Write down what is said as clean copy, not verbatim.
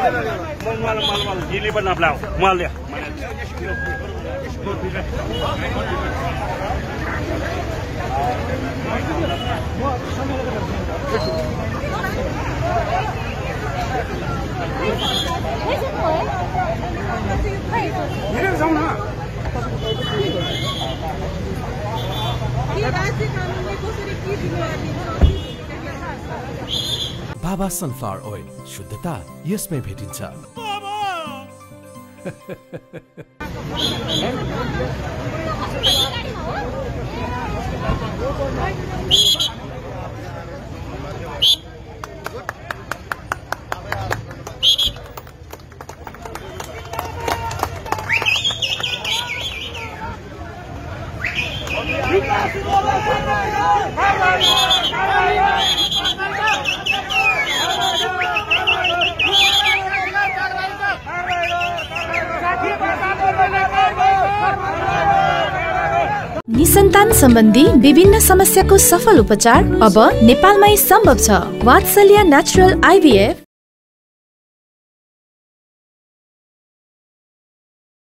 Gili pa na blau. Mal dia. Baba sunflower oil शुद्धता यसमै भेटिन्छ। निसन्तान सम्बन्धी विभिन्न समस्याको सफल उपचार अब नेपालमै सम्भव छ। वात्सल्य नेचुरल IVF